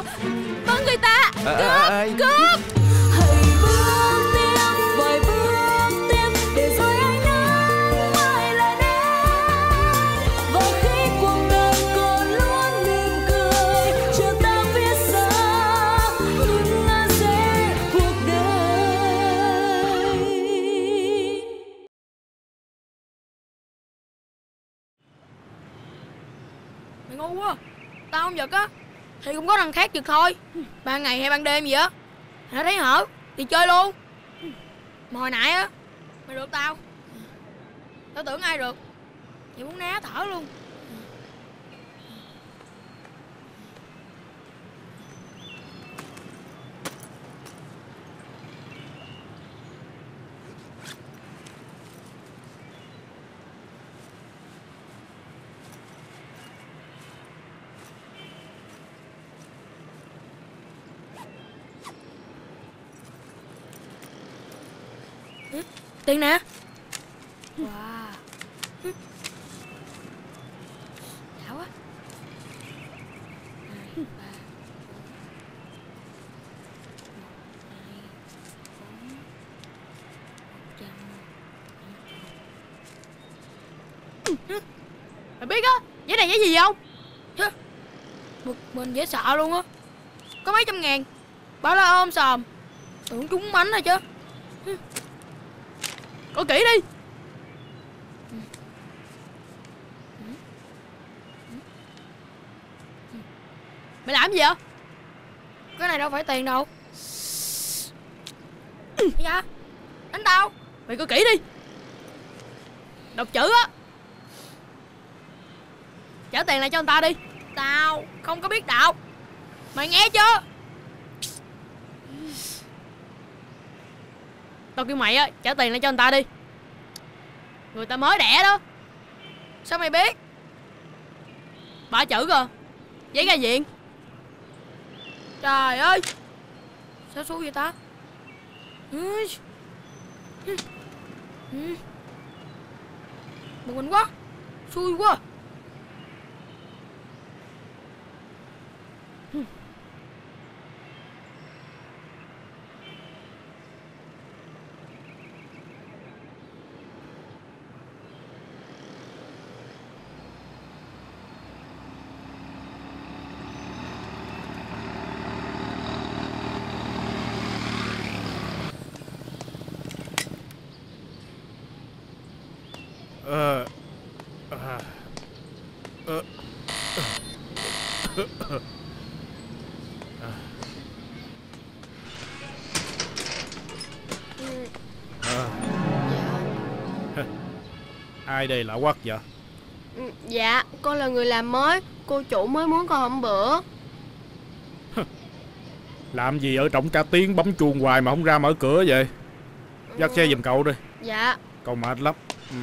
Bắn người ta. Cướp. Cướp. Hãy bước tiếp, vài bước tiếp để rồi anh nắng mai lại đến. Và khi cuộc đời còn luôn mỉm cười chờ ta phía xa những lá rẽ cuộc đời. Mày ngu quá. Tao không giật á thì cũng có thằng khác giật thôi. Ban ngày hay ban đêm gì á, hả thấy hở thì chơi luôn. Mà hồi nãy á mày được tao tưởng ai được, vậy muốn ná thở luôn. Tiền nè. Wow. Đã quá. 2, 3, 4, 5, 4, 100. Mày biết á, giấy này giấy gì không? Chứ bực mình dễ sợ luôn á. Có mấy trăm ngàn, bảo là ôm sòm, tưởng trúng mánh rồi chứ. Coi kỹ đi. Mày làm gì vậy? Cái này đâu phải tiền đâu. Dạ đánh tao. Mày coi kỹ đi. Đọc chữ á. Trả tiền lại cho người ta đi. Tao không có biết đọc. Mày nghe chưa? Tao kêu mày á, trả tiền lại cho người ta đi. Người ta mới đẻ đó. Sao mày biết? 3 chữ cơ. Giấy ra viện. Trời ơi, sao xui vậy ta? Bực mình quá. Xui quá. Ai đây lạ quắc vậy? Dạ, con là người làm mới. Cô chủ mới muốn con hôm bữa. Làm gì ở trọng cả tiếng bấm chuông hoài mà không ra mở cửa vậy? Dắt xe giùm cậu đi. Dạ. Cậu mệt lắm.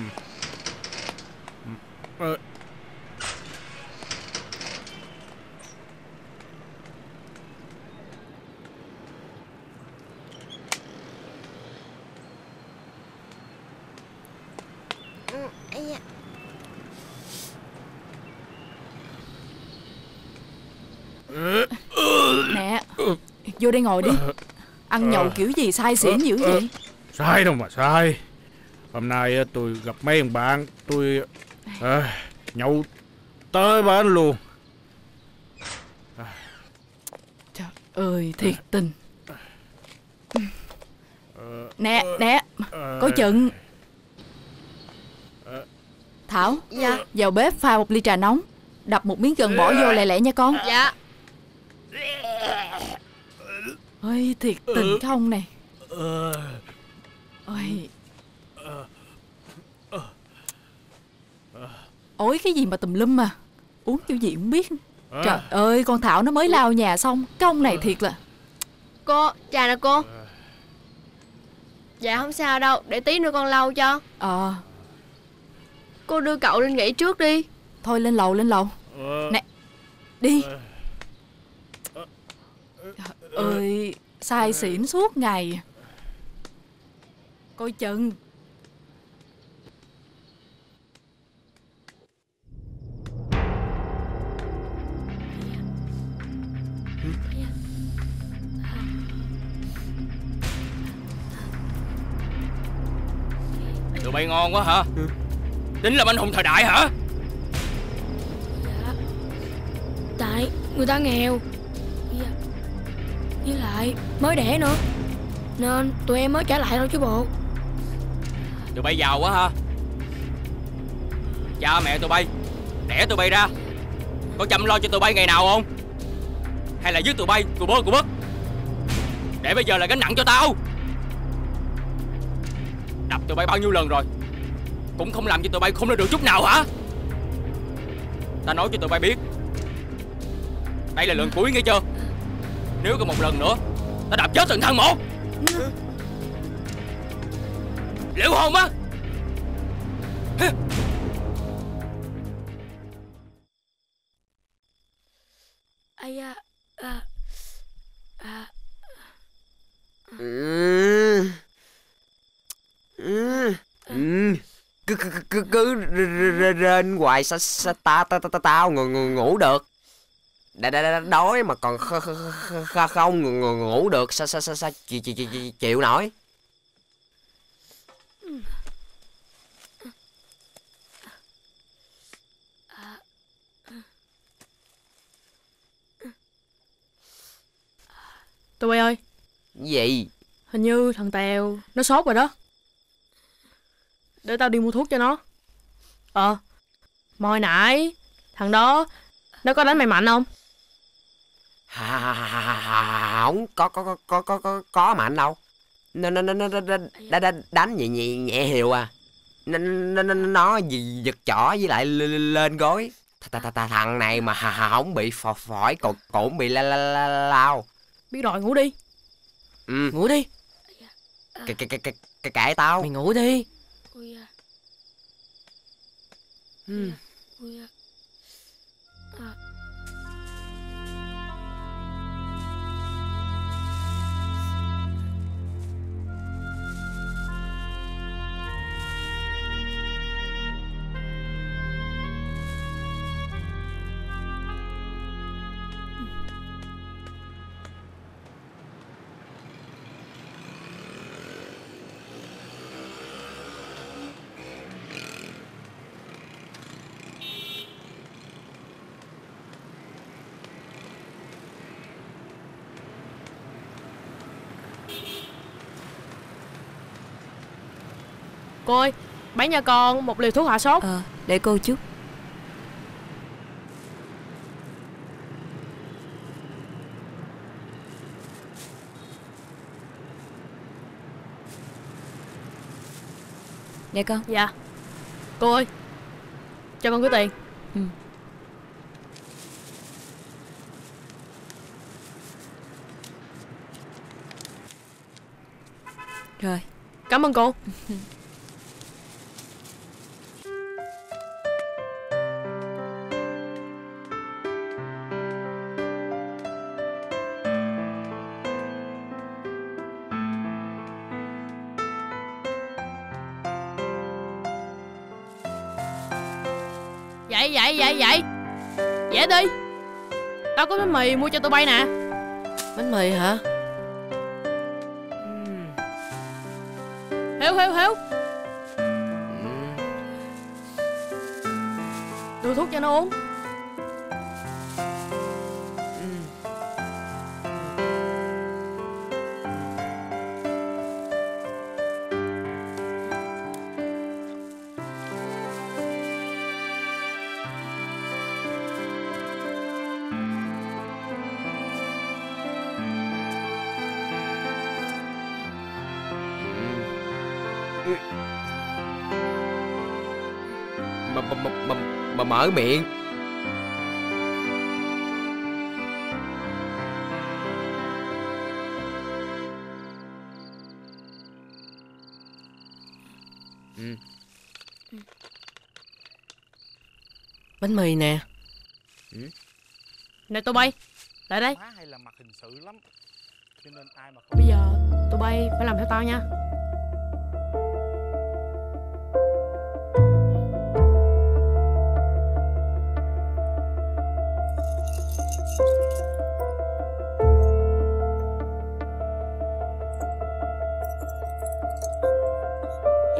Nè, vô đây ngồi đi. Ăn nhậu kiểu gì sai xỉn dữ vậy? Sai đâu mà sai. Hôm nay tôi gặp mấy thằng bạn. Tôi nhậu tới bến luôn. Trời ơi, thiệt tình. Nè, nè, coi chừng. Thảo, dạ, vào bếp pha một ly trà nóng, đập một miếng gừng bỏ vô lẹ lẹ nha con. dạ. Ôi, thiệt tình không nè. Ôi. Ôi cái gì mà tùm lum mà. Uống kiểu gì cũng biết. Trời ơi, con Thảo nó mới lau nhà xong. Cái ông này thiệt là. Cô, trà nè cô. Dạ không sao đâu, để tí nữa con lau cho. Cô đưa cậu lên nghỉ trước đi. Thôi lên lầu, lên lầu. Nè, đi. Trời ơi, say xỉn suốt ngày. Coi chừng. bay ngon quá hả? Tính làm anh hùng thời đại hả? Dạ. Tại người ta nghèo. Dạ. Với lại mới đẻ nữa, nên tụi em mới trả lại thôi chứ bộ. Tụi bay giàu quá ha. Cha mẹ tụi bay đẻ tụi bay ra, có chăm lo cho tụi bay ngày nào không? Hay là giết tụi bay, tụi bơ tụi bức, để bây giờ là gánh nặng cho tao? Đập tụi bay bao nhiêu lần rồi, cũng không làm cho tụi bay không lên được chút nào hả? Ta nói cho tụi bay biết, đây là lần cuối nghe chưa? Nếu có một lần nữa, ta đập chết từng thân một. Liệu hồn á. Ai à, Cứ rên hoài sao tao ngủ được. Đói mà còn không ngủ được, sao chịu nổi. Tụi bay ơi, Gì? hình như thằng Tèo nó sốt rồi đó. Để tao đi mua thuốc cho nó. Hồi nãy thằng đó nó có đánh mày mạnh không? Không có mạnh đâu. Nó đánh nhẹ hiều à. Nó giật chỏ với lại lên gối. Thằng này mà không bị phổi cũng bị lao. Biết rồi, ngủ đi. Ngủ đi. Kệ tao. Mày ngủ đi. ui à. Ui à. Cô ơi, bán cho con một liều thuốc hạ sốt. Để cô chút. Nè con. Dạ. Cô ơi, cho con cái tiền. Rồi. Cảm ơn cô. Vậy dễ đi. Tao có bánh mì mua cho tụi bay nè. Bánh mì hả? Hiếu đưa thuốc cho nó uống. Mà mở miệng. Bánh mì nè. Nè tụi bay, lại đây. Má hay là mặt hình sự lắm, cho nên ai mà Bây giờ tụi bay phải làm theo tao nha.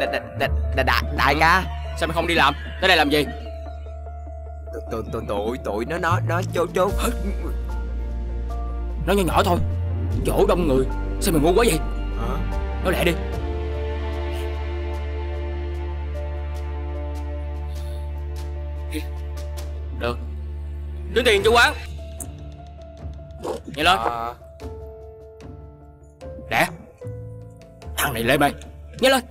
Đại ca. Sao mày không đi làm? Tới đây làm gì? Tụi nó chốt. Nó nhỏ nhỏ thôi, chỗ đông người. Sao mày ngu quá vậy? Hả? Nói lẹ đi. Được. Tính tiền cho quán. Nhanh lên. Lẹ. Thằng này lên mày. Nhanh lên.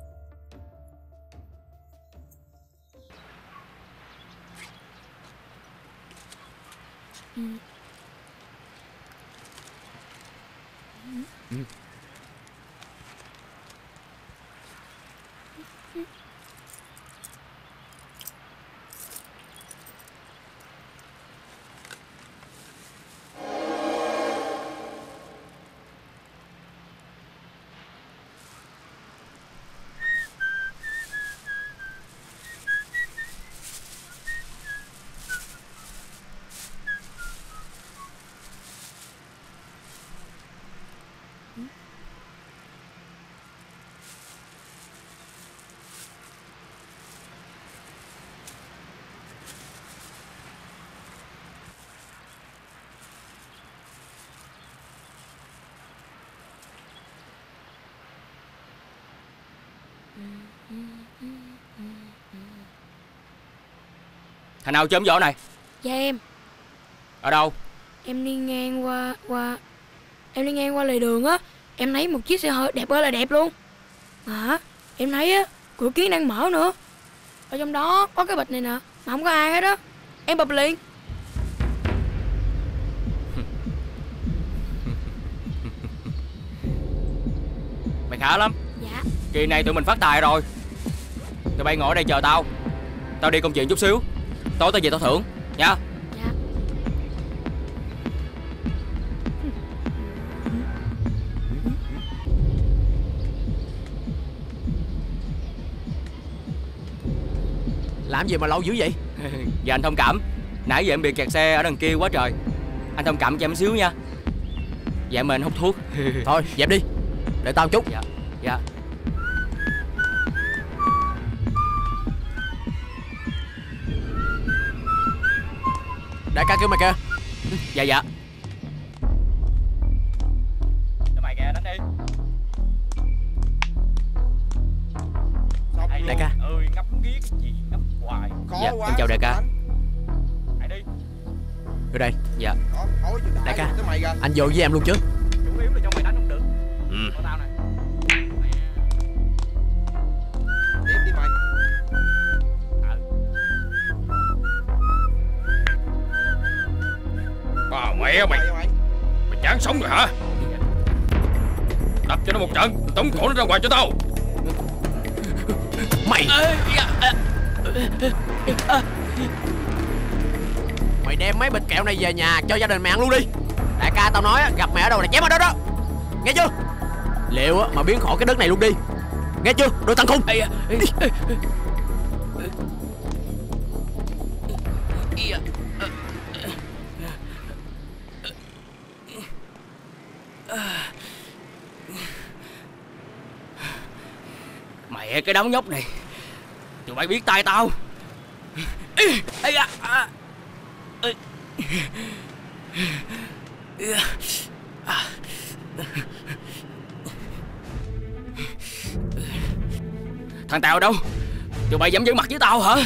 Thằng nào chớm gió này? Dạ em. Ở đâu? Em đi ngang qua em đi ngang qua lề đường á, em thấy một chiếc xe hơi đẹp ơi là đẹp luôn. Mà em thấy á, cửa kính đang mở nữa. Ở trong đó có cái bịch này nè, mà không có ai hết á. Em bập liền. Mày khá lắm. Dạ. Kỳ này tụi mình phát tài rồi. Tụi bay ngồi ở đây chờ tao. Tao đi công chuyện chút xíu. Tối tao về tao thưởng nha. Dạ. Làm gì mà lâu dữ vậy? Dạ anh thông cảm. Nãy giờ em bị kẹt xe ở đằng kia quá trời. Anh thông cảm cho em xíu nha. Dạ mình hút thuốc. Thôi dẹp đi, để tao một chút. Dạ. Dạ. Đại ca kêu mày kìa. Dạ dạ. Cho mày kìa, đánh đi. Đại ca. Ơi ngấp nghía cái gì ngấp hoài. Dạ em chào đại ca. Hãy đi. Vô đây. Dạ. Đại ca, anh vô với em luôn chứ? Chủ yếu là cho mày đánh không được. Có tao nè. Tiếp đi mày. Bà mẹ mày. Mày chán sống rồi hả? Đập cho nó một trận, tống cổ nó ra ngoài cho tao. Mày. Mày đem mấy bịch kẹo này về nhà cho gia đình mày ăn luôn đi. Đại ca tao nói gặp mày ở đâu là chém ở đó đó. Nghe chưa? Liệu mà biến khỏi cái đất này luôn đi. Nghe chưa? Đồ thằng khùng. Mẹ cái đống nhóc này. Tụi bay biết tay tao. Thằng Tèo đâu? Tụi bay dám giỡn mặt với tao hả?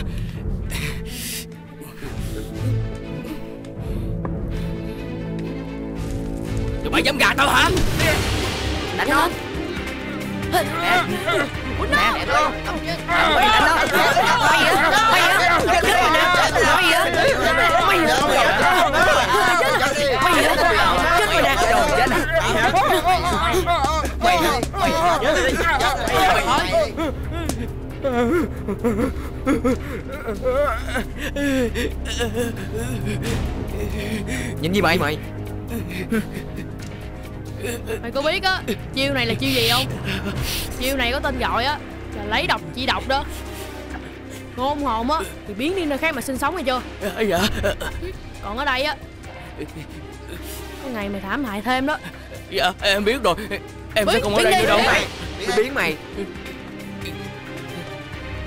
Tụi bay dám gạt tao hả? Đánh nó. Nè nó. Nhìn gì mày? Mày có biết á, chiêu này là chiêu gì không? Chiêu này có tên gọi á là lấy độc trị độc đó. Ngôn hồn á thì biến đi nơi khác mà sinh sống, nghe chưa? Dạ. Còn ở đây á, có ngày mày thảm hại thêm đó. Dạ em biết rồi. Em Biến, sẽ không ở đây nữa đâu. Mày biến mày.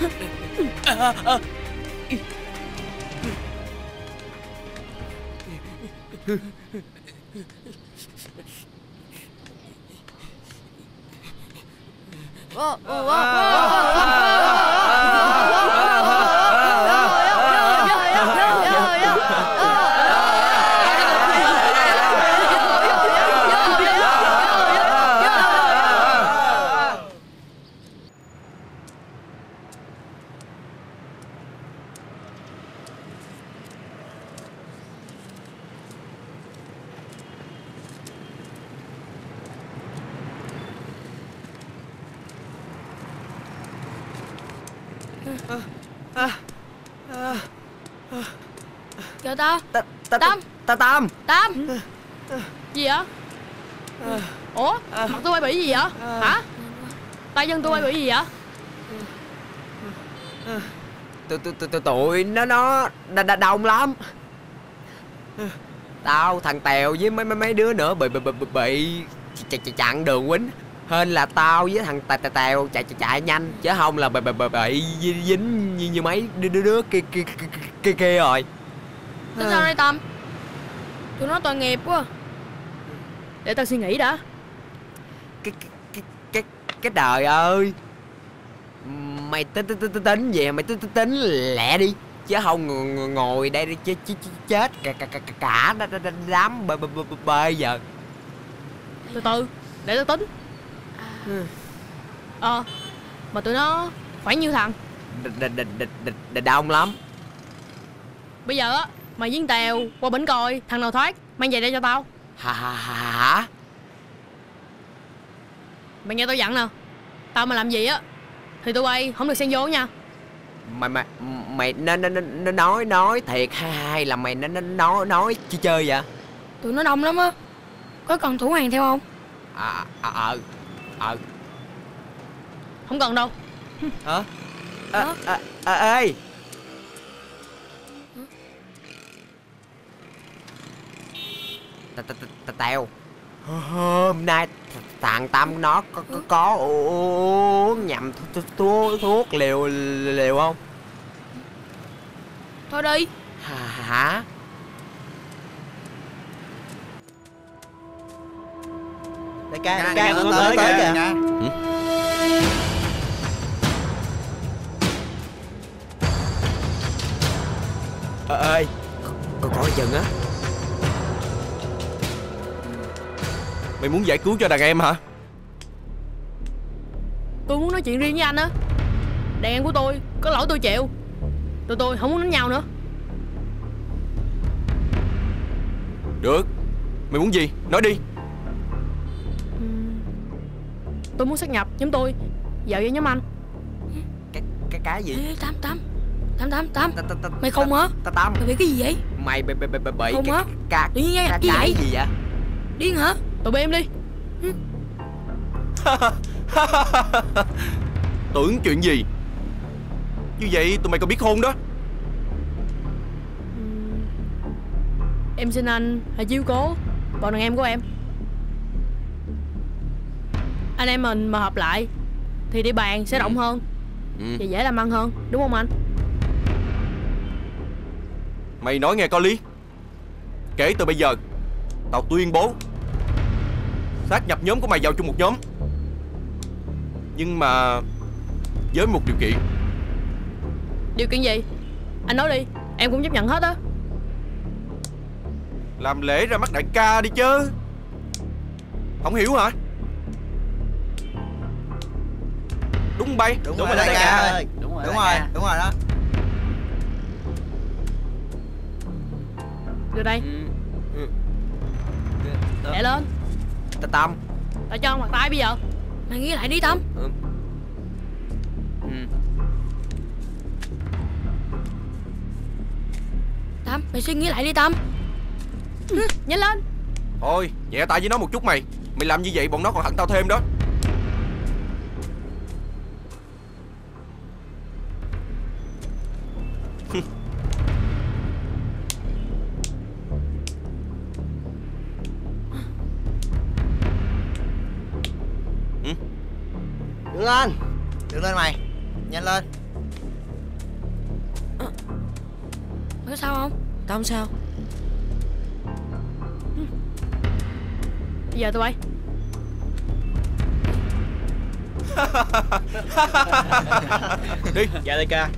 Chờ tao. Tâm. Tâm. Gì vậy? Ủa, mặt tôi bay bị gì vậy? Hả? Tay chân tôi bay bị gì vậy? Tụi nó đông lắm. Tao, thằng Tèo với mấy đứa nữa bị chặn đường quýnh. Hên là tao với thằng Tèo chạy nhanh, chứ không là bị dính như mấy đứa kia rồi. Tính sao đây Tâm? Tụi nó tội nghiệp quá. Để tao suy nghĩ đã. Cái đời ơi, mày tính về mày tính lẹ đi, chứ không ngồi đây đi chết cả đám bây giờ. Từ từ, để tao tính. Mà tụi nó khoảng nhiêu thằng? Đông lắm. Bây giờ á, mày với Tèo qua bển coi thằng nào thoát, mang về đây cho tao. Hả? Mày nghe tao dặn nè, tao mà làm gì á thì tụi bay không được xen vô nha. Mày nói thiệt hay là mày nói chơi vậy? Tụi nó đông lắm á. Có cần thủ hàng theo không? Không cần đâu. Hả? Ê, Tèo, hôm nay thằng Tâm nó có uống nhầm thuốc liều không? Thôi đi. Hả? Đại ca nó tới kìa. Ơi, coi chừng á. Mày muốn giải cứu cho đàn em hả? Tôi muốn nói chuyện riêng với anh á. Đàn em của tôi có lỗi tôi chịu. Tụi tôi không muốn đánh nhau nữa. Được. Mày muốn gì? Nói đi. Tôi muốn sát nhập nhóm tôi vào với nhóm anh. Cái gì? Ê, Tâm. Mày không hả? Tâm. Mày bị cái gì vậy? Mày bị không hả? Tự nhiên cái gì vậy? Điên hả? Tụi bay em đi. Tưởng chuyện gì? Như vậy tụi mày còn biết khôn đó. Em xin anh hãy chiếu cố bọn đàn em của em. Anh em mình mà hợp lại thì địa bàn sẽ rộng hơn và dễ làm ăn hơn, đúng không anh? Mày nói nghe có lý. Kể từ bây giờ tao tuyên bố sát nhập nhóm của mày vào chung một nhóm. Nhưng mà với một điều kiện. Điều kiện gì? Anh nói đi, em cũng chấp nhận hết á. Làm lễ ra mắt đại ca đi chứ. Không hiểu hả? Đúng bay. Đúng rồi đại ca ơi. Đúng rồi đó. Đưa đây. Để lên. Tâm. Tao cho mặt tay bây giờ. Mày nghĩ lại đi Tâm. Tâm, mày suy nghĩ lại đi Tâm. Nhanh lên. Thôi, nhẹ tay với nó một chút mày. Mày làm như vậy bọn nó còn hận tao thêm đó. Đứng lên mày. Nhanh lên. Có sao không? Tao không sao. Bây giờ tụi bay. Đi. Dạ đại ca.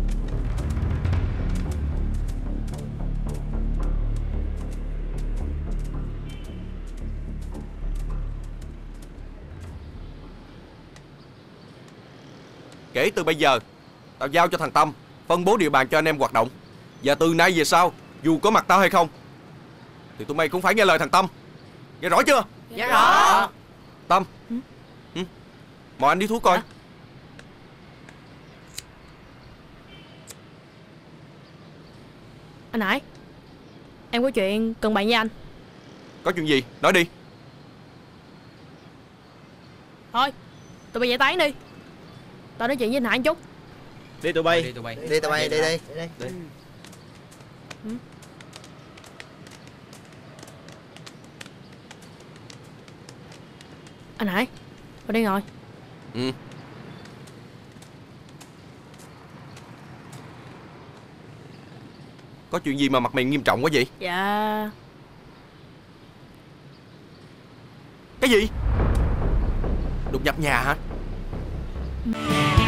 Kể từ bây giờ, tao giao cho thằng Tâm phân bố địa bàn cho anh em hoạt động. Và từ nay về sau, dù có mặt tao hay không, thì tụi mày cũng phải nghe lời thằng Tâm. Nghe rõ chưa? Dạ rõ. Tâm. Mời anh đi thuốc coi. Anh Hải, em có chuyện cần bàn với anh. Có chuyện gì? Nói đi. Thôi, tụi bay giải tán đi. Tao nói chuyện với anh Hải một chút. Đi tụi bay. Đi tụi bay. Đi tụi bay, đi đi. Anh Hải, vào đây ngồi. Ừ. Có chuyện gì mà mặt mày nghiêm trọng quá vậy? Dạ. Cái gì? Đột nhập nhà hả?